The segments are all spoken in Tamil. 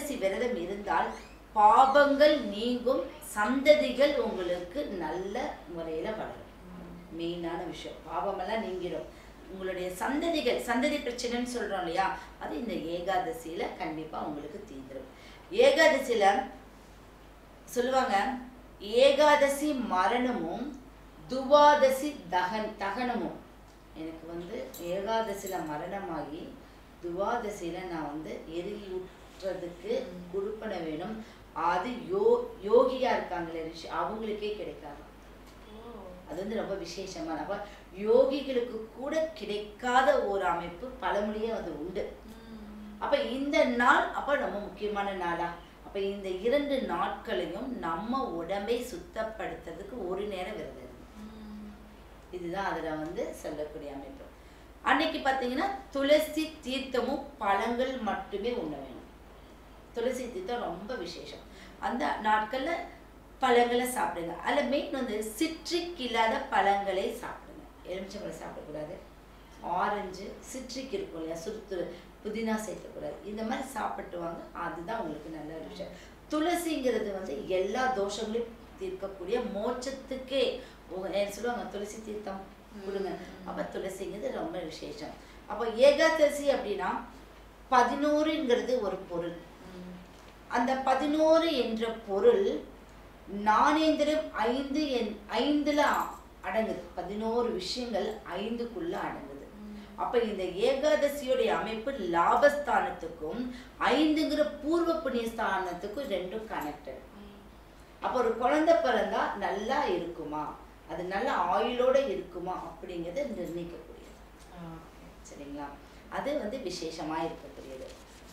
ஏகாதசி விரதம் இருந்தால் பாபங்கள் நீங்கும், சந்ததிகள் உங்களுக்கு நல்ல முறையில வளரும். மெயினான விஷயம், பாவமெல்லாம் நீங்கிடும். உங்களுடைய சந்ததிகள், சந்ததி பிரச்சனைன்னு சொல்றோம் இல்லையா, அது இந்த ஏகாதசியில கண்டிப்பா உங்களுக்கு தீந்துடும். ஏகாதசியில சொல்லுவாங்க, ஏகாதசி மரணமும் துவாதசி தகனமும். எனக்கு வந்து ஏகாதசியில மரணமாகி துவாதசியில நான் வந்து எரியூட்டுறதுக்கு குடுப்பனை வேணும். அது யோகியா இருக்காங்களே ரிஷி, அவங்களுக்கே கிடைக்காது. அது வந்து ரொம்ப விசேஷமான, அப்ப யோகிகளுக்கு கூட கிடைக்காத ஒரு அமைப்பு பழமொழியே அது உண்டு. அப்ப இந்த நாள் அப்ப ரொம்ப முக்கியமான நாளா. அப்ப இந்த 2 நாட்களையும் நம்ம உடம்பை சுத்தப்படுத்துறதுக்கு ஒரு நேரம் விரதம். இதுதான் அதுல வந்து சொல்லக்கூடிய அமைப்பு. அன்னைக்கு பாத்தீங்கன்னா துளசி தீர்த்தமும் பழங்கள் மட்டுமே உண்ண வேணும். துளசி தீர்த்தம் ரொம்ப விசேஷம். அந்த நாட்கள்ல பழங்களை சாப்பிடுங்க. அதில் மெயின் வந்து சிட்ரிக் இல்லாத பழங்களை சாப்பிடுங்க. எலுமிச்சம்பழம் சாப்பிடக்கூடாது, ஆரஞ்சு, சிட்ரிக் இருக்கும் இல்லையா, சுருத்துரு, புதினா சேர்க்கக்கூடாது. இந்த மாதிரி சாப்பிட்டு வாங்க, அதுதான் உங்களுக்கு நல்ல ஒரு விஷயம். துளசிங்கிறது வந்து எல்லா தோஷங்களையும் தீர்க்கக்கூடிய மோட்சத்துக்கே சொல்லுவாங்க, துளசி தீர்த்தம் கொடுங்க. அப்போ துளசிங்கிறது ரொம்ப விசேஷம். அப்போ ஏகாதசி அப்படின்னா 11ங்கிறது ஒரு பொருள். அந்த 11 என்ற பொருள் நாணேந்திரம் 5ல அடங்குது. 11 விஷயங்கள் 5க்குள்ள அடங்குது. அப்ப இந்த ஏகாதசியோடைய அமைப்பு லாபஸ்தானத்துக்கும் 5ங்கிற பூர்வ புண்ணிய ஸ்தானத்துக்கும் ரெண்டும் கனெக்டட். அப்ப ஒரு குழந்தை பிறந்தா நல்லா இருக்குமா, அது நல்ல ஆயுளோட இருக்குமா அப்படிங்கிறத நிர்ணயிக்கக்கூடியது. சரிங்களா, அது வந்து விசேஷமா இருக்கக்கூடியது.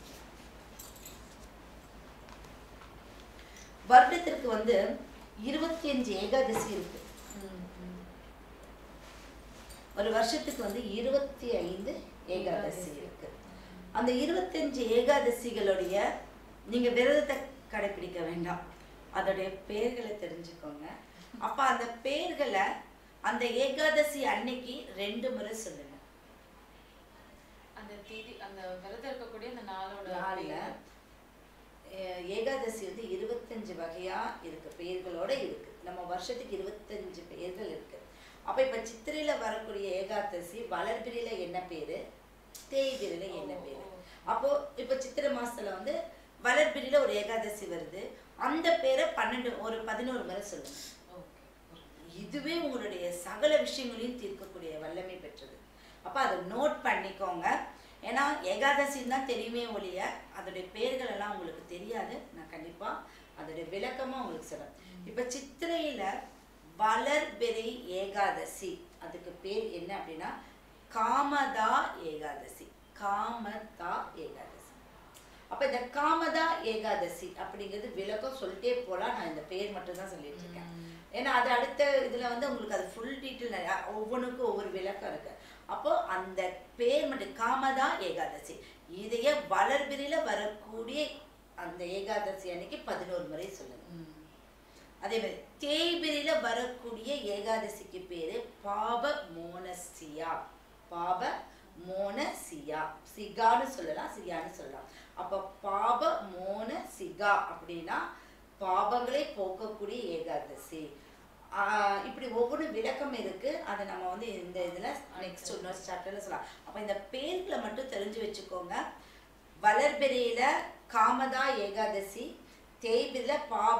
வருடத்திற்கு வந்து 25 ஏகாதசி இருக்கு. ஒரு வருஷத்துக்கு வந்து 25 ஏகாதசி இருக்கு. அந்த 25 ஏகாதசிகளுடைய நீங்க விரதத்தை கடைபிடிக்க வேண்டாம், அதோடைய பெயர்களை தெரிஞ்சுக்கோங்க. அப்ப அந்த பெயர்களை அந்த ஏகாதசி அன்னைக்கு 2 முறை சொல்லுங்க. அந்த தேதி, அந்த விரதம் இருக்கக்கூடிய அந்த நாளோட ஏகாதசி வந்து 25 வகையா இருக்கு, பெயர்களோட இருக்கு. நம்ம வருஷத்துக்கு 25 பெயர்கள் இருக்கு. அப்ப இப்ப சித்திரையில வரக்கூடிய ஏகாதசி வளர்பிரியில என்ன பேரு, தேய்பிரியில என்ன பேரு. அப்போ இப்ப சித்திரை மாசத்துல வந்து வளர்பிரியில ஒரு ஏகாதசி வருது, அந்த பேரை 11 முறை சொல்லுங்க. இதுவே உங்களுடைய சகல விஷயங்களையும் தீர்க்கக்கூடிய வல்லமை பெற்றது. அப்ப அதை நோட் பண்ணிக்கோங்க. ஏன்னா ஏகாதசின்னு தான் தெரியுமே ஒழிய அதோடைய பெயர்கள் எல்லாம் உங்களுக்கு தெரியாது. நான் கண்டிப்பா அதோடைய விளக்கமா உங்களுக்கு சொல்றேன். இப்ப சித்திரையில வளர்பிறை ஏகாதசி, அதுக்கு பேர் என்ன அப்படின்னா காமதா ஏகாதசி. காமதா ஏகாதசி. அப்ப இந்த காமதா ஏகாதசி அப்படிங்கிறது விளக்கம் சொல்லிட்டே போலாம். நான் இந்த பேர் மட்டும் தான் சொல்லிட்டு இருக்கேன். ஏன்னா அது அடுத்த இதுல வந்து உங்களுக்கு அது ஃபுல் டீட்டெயில், ஒவ்வொன்றுக்கும் ஒவ்வொரு விளக்கம் இருக்கு. அப்போ அந்த பேர் மட்டும் காமதா ஏகாதசி. இதைய வளர்பிரியில வரக்கூடிய அந்த ஏகாதசி அன்னைக்கு 11 முறை சொல்லுங்க. அதே மாதிரி தேய்பிரியில வரக்கூடிய ஏகாதசிக்கு பேரு பாப மோனசியா. பாப மோனசியா, சிகான்னு சொல்லலாம், சியான்னு சொல்லலாம். அப்ப பாப மோனசிகா அப்படின்னா பாபங்களை போக்கக்கூடிய ஏகாதசி. இப்படி ஒவ்வொரு விளக்கம் இருக்கு. அதை நம்ம வந்து இந்த இதுல நெக்ஸ்ட் இன்னொரு சாப்டர்ல சொல்லலாம். அப்ப இந்த பேர்களை மட்டும் தெரிஞ்சு வச்சுக்கோங்க. வளர்பிறையில காமதா ஏகாதசி, தேய்பிரியில பாப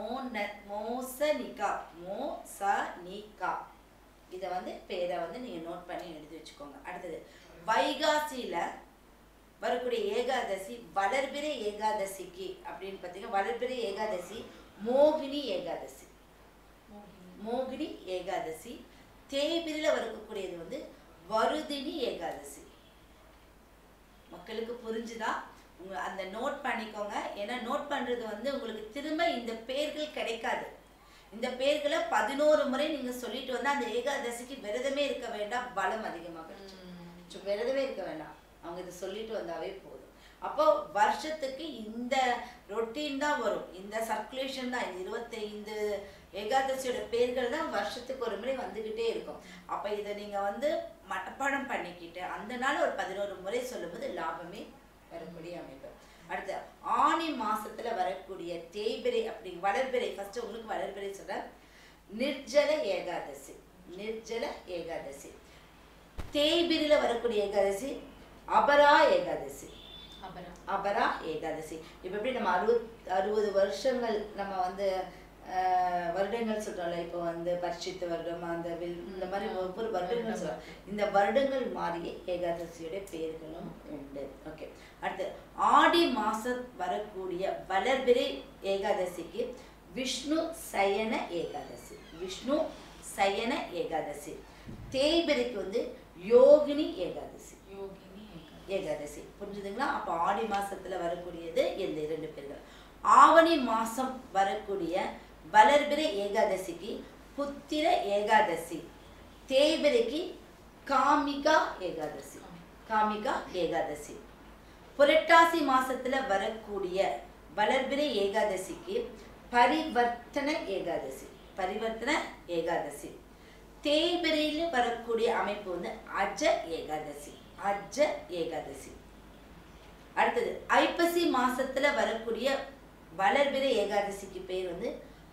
மோசனிகா, மோசனிகா. இத வந்து பேரை வந்து நீங்க நோட் பண்ணி எழுதி வச்சுக்கோங்க. அடுத்தது வைகாசியில வரக்கூடிய ஏகாதசி வளர்பிறை ஏகாதசிக்கு அப்படின்னு பார்த்தீங்கன்னா வளர்பிறை ஏகாதசி மோகினி ஏகாதசி. மோகினி ஏகாதசி. தேய்பிரியில வரக்கூடியது வந்து வருதினி ஏகாதசி. மக்களுக்கு புரிஞ்சுதா? அந்த நோட் பண்ணிக்கோங்க. ஏன்னா நோட் பண்றது வந்து உங்களுக்கு திரும்ப இந்த பெயர்கள் கிடைக்காது. இந்த பெயர்களை 11 முறை நீங்க சொல்லிட்டு வந்தா அந்த ஏகாதசிக்கு விரதமே இருக்க வேண்டாம், பலம் அதிகமாக விரதமே இருக்க வேண்டாம், அவங்க இதை சொல்லிட்டு வந்தாவே போதும். அப்போ வருஷத்துக்கு இந்த ரொட்டீன் தான் வரும், இந்த சர்க்குலேஷன் தான். இந்த 25 ஏகாதசியோட பேர்கள் தான் வருஷத்துக்கு ஒரு முறை வந்துகிட்டே இருக்கும். அப்ப இதை நீங்க வந்து மனப்பாடம் பண்ணிக்கிட்டு அந்த நாள் ஒரு 11 முறை சொல்லும்போது லாபமே வரக்கூடிய அமைப்பு. அடுத்து ஆனி மாசத்துல வரக்கூடிய தேய்பிரை அப்படி வளர்பிறை. ஃபர்ஸ்ட் உங்களுக்கு வளர்பிறை சொல்றேன். நிர்ஜல ஏகாதசி. நிர்ஜல ஏகாதசி. தேய்பிரையில வரக்கூடிய ஏகாதசி அபரா ஏகாதசி. அபரா ஏகாதசி. இப்ப எப்படி நம்ம 60 வருஷங்கள் நம்ம வந்து வருடங்கள் சொல்றோம்ல, இப்போ வந்து பரிசித்த வருடம் அந்த இந்த மாதிரி ஒவ்வொரு வருடங்கள் சொல்றோம். இந்த வருடங்கள் மாறிய ஏகாதசியோட பேர்களும் உண்டு. ஓகே. அடுத்து ஆடி மாசம் வரக்கூடிய வளர்பிறை ஏகாதசிக்கு விஷ்ணு சயன ஏகாதசி. விஷ்ணு சயன ஏகாதசி. தேய்பிரைக்கு வந்து யோகினி ஏகாதசி. ஏகாதசி. புரிஞ்சுதுங்களா? அப்போ ஆடி மாசத்துல வரக்கூடியது இந்த 2 பேர்கள். ஆவணி மாசம் வரக்கூடிய வளர்பிறை ஏகாதசிக்கு புத்திர ஏகாதசி. தேய்பிரைக்கு காமிகா ஏகாதசி. காமிகா ஏகாதசி. புரட்டாசி மாசத்துல வரக்கூடிய வளர்பிறை ஏகாதசிக்கு பரிவர்த்தன ஏகாதசி. பரிவர்த்தன ஏகாதசி. தேய்பிரையில வரக்கூடிய அமைப்பு வந்து அஜ ஏகாதசி. அஜ ஏகாதசி. அடுத்தது ஐப்பசி மாசத்துல வரக்கூடிய வளர்பிறை ஏகாதசிக்கு பேர் வந்து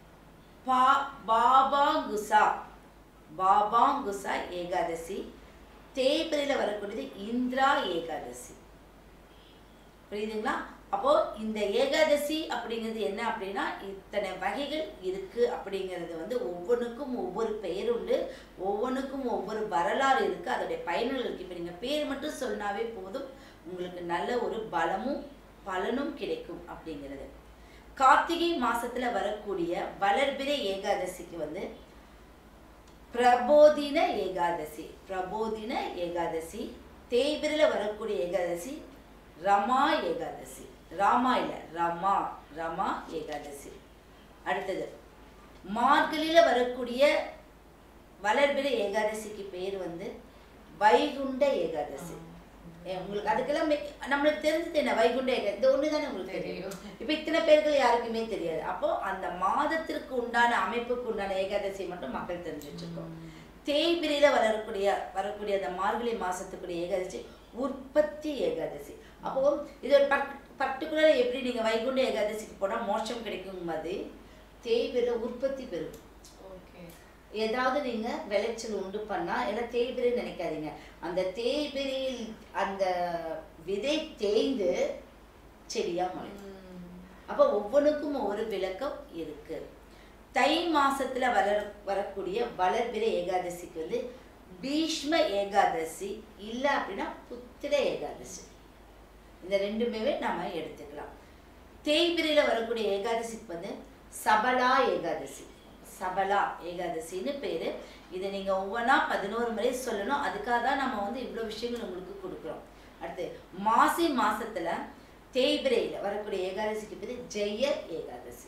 பாபாங்குசா. பாபாங்குசா ஏகாதசி. தேய்பிரையில வரக்கூடியது இந்திரா ஏகாதசி. புரியுதுங்களா? அப்போ இந்த ஏகாதசி அப்படிங்கிறது என்ன அப்படின்னா இத்தனை வகைகள் இருக்கு அப்படிங்கிறது வந்து ஒவ்வொன்றுக்கும் ஒவ்வொரு பெயர் உண்டு, ஒவ்வொன்றுக்கும் ஒவ்வொரு வரலாறு இருக்கு, அதோடைய பயன்கள் இருக்கு. இப்போ நீங்க பேர் மட்டும் சொன்னாவே போதும், உங்களுக்கு நல்ல ஒரு பலமும் பலனும் கிடைக்கும் அப்படிங்கிறது. கார்த்திகை மாசத்துல வரக்கூடிய வளர்பிறை ஏகாதசிக்கு வந்து பிரபோதின ஏகாதசி. பிரபோதின ஏகாதசி. தேய்பிரையில வரக்கூடிய ஏகாதசி ரமா ஏகாதசி. ராமா இல்ல ரமா. ரமா ஏகாதசி. அடுத்தது மார்கழியில வரக்கூடிய வளர்பிறை ஏகாதசிக்கு பேர் வந்து வைகுண்ட ஏகாதசி. உங்களுக்கு அதுக்கெல்லாம் நம்மளுக்கு தெரிஞ்சது என்ன? வைகுண்ட ஏகாதசி இந்த ஒண்ணு தானே உங்களுக்கு தெரியும். இப்ப இத்தனை பேர்கள் யாருக்குமே தெரியாது. அப்போ அந்த மாதத்திற்கு உண்டான அமைப்புக்கு உண்டான ஏகாதசி மட்டும் மக்கள் தெரிஞ்சு வச்சிருக்கோம். தேய்பிரையில வரக்கூடிய அந்த மார்கழி மாசத்துக்குரிய ஏகாதசி உற்பத்தி ஏகாதசி. அப்போ இது ஒரு பர்டிகுலர் எப்படி நீங்க வைகுண்ட ஏகாதசிக்கு போனா மோட்சம் கிடைக்கும் மாதிரி தேய்பிரையில உற்பத்தி பெறும். ஏதாவது நீங்க விளைச்சல் உண்டு பண்ணா எல்லாம் தேய்பிரை நினைக்காதீங்க. அந்த தேய்பிரையில் அந்த விதை தேய்ந்து செடியா முளைக்கும். அப்ப ஒவ்வொன்றுக்கும் ஒவ்வொரு விளக்கம் இருக்கு. தை மாசத்துல வரக்கூடிய வளர்பிறை ஏகாதசிக்கு வந்து பீஷ்ம ஏகாதசி இல்ல அப்படின்னா புத்திர ஏகாதசி. இந்த ரெண்டுமே நாம எடுத்துக்கலாம். தேய்பிரையில வரக்கூடிய ஏகாதசிக்கு வந்து சபலா ஏகாதசி. சபலா ஏகாதசின்னு பேரு. இதை நீங்க ஒவ்வொன்றா 11 முறை சொல்லணும். அதுக்காக தான் நம்ம வந்து இவ்வளவு விஷயங்கள் உங்களுக்கு கொடுக்குறோம். அடுத்து மாசி மாசத்துல தேய்பிரையில வரக்கூடிய ஏகாதசிக்கு பேரு ஜெய ஏகாதசி.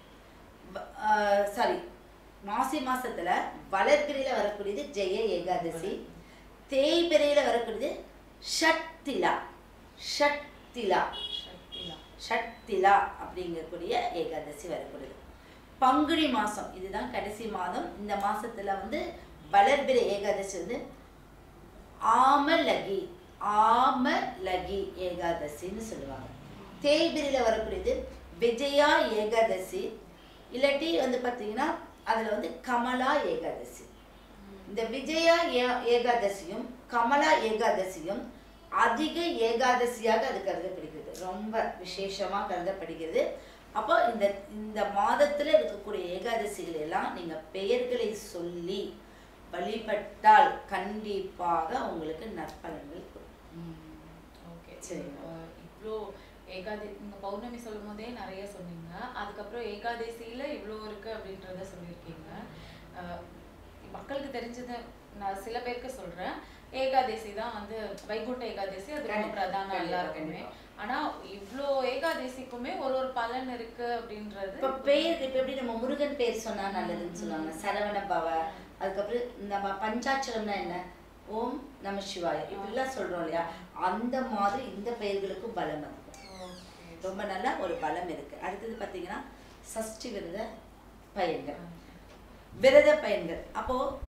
சாரி, மாசி மாசத்துல வளர்பிறையில வரக்கூடியது ஜெய ஏகாதசி. தேய்பிரையில வரக்கூடியது ஷட்திலா. ஷட்திலா. ஷட்திலா அப்படிங்கக்கூடிய ஏகாதசி வரக்கூடியது. பங்குனி மாசம் இதுதான் கடைசி மாதம். இந்த மாசத்துல வந்து வளர்பிறை ஏகாதசி வந்து ஆமலகி. ஆமலகி ஏகாதசின்னு சொல்லுவாங்க. தேய்பிரையில வரக்கூடியது விஜயா ஏகாதசி. இல்லாட்டி வந்து பார்த்தீங்கன்னா அதுல வந்து கமலா ஏகாதசி. இந்த விஜயா ஏகாதசியும் கமலா ஏகாதசியும் அதிக ஏகாதசியாக அது கருதப்படுகிறது. ரொம்ப விசேஷமா கருதப்படுகிறது. அப்போ இந்த மாதத்துல இருக்கக்கூடிய ஏகாதசிகள் எல்லாம் நீங்க பெயர்களை சொல்லி வழிபட்டால் கண்டிப்பாக உங்களுக்கு நற்பலன்கள் கொடுக்கும். ஓகே, சரி. இவ்வளோ நீங்க பௌர்ணமி சொல்லும் போதே நிறைய சொன்னீங்க. அதுக்கப்புறம் ஏகாதசியில இவ்வளோ இருக்கு அப்படின்றத சொல்லியிருக்கீங்க. மக்களுக்கு தெரிஞ்சது நான் சில பேருக்கு சொல்றேன். ஏகாதசி தான் வந்து வைகுண்ட ஏகாதசி, அது ரொம்ப பிரதானம் எல்லாருக்குமே. ஆனா இவ்ளோ ஏகாதசிக்குமே ஒரு பலன் இருக்கு அப்படின்றது. இப்ப பேர் இப்ப எப்படி நம்ம முருகன் பேர் சொன்னா நல்லதுன்னு சொல்லுவாங்க, சரவண பவ. அதுக்கப்புறம் நம்ம பஞ்சாட்சரம்னா என்ன? ஓம் நம சிவாய இப்படிலாம் சொல்றோம் இல்லையா? அந்த மாதிரி இந்த பெயர்களுக்கும் பலம் இருக்கு. ரொம்ப நல்ல ஒரு பலம் இருக்கு. அடுத்தது பாத்தீங்கன்னா சஷ்டி விரத பயன்கள். விரத பயன்கள். அப்போ